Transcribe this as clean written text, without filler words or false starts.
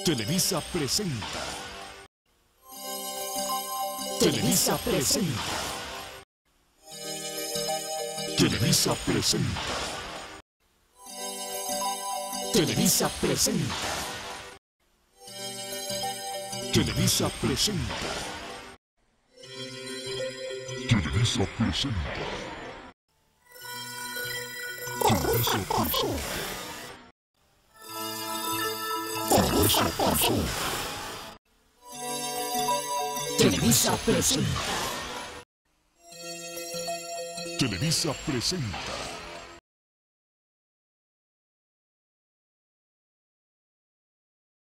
Televisa presenta. Televisa presenta. Televisa presenta. Televisa presenta. Televisa presenta. Televisa presenta. Televisa presenta. Televisa presenta. Televisa presenta.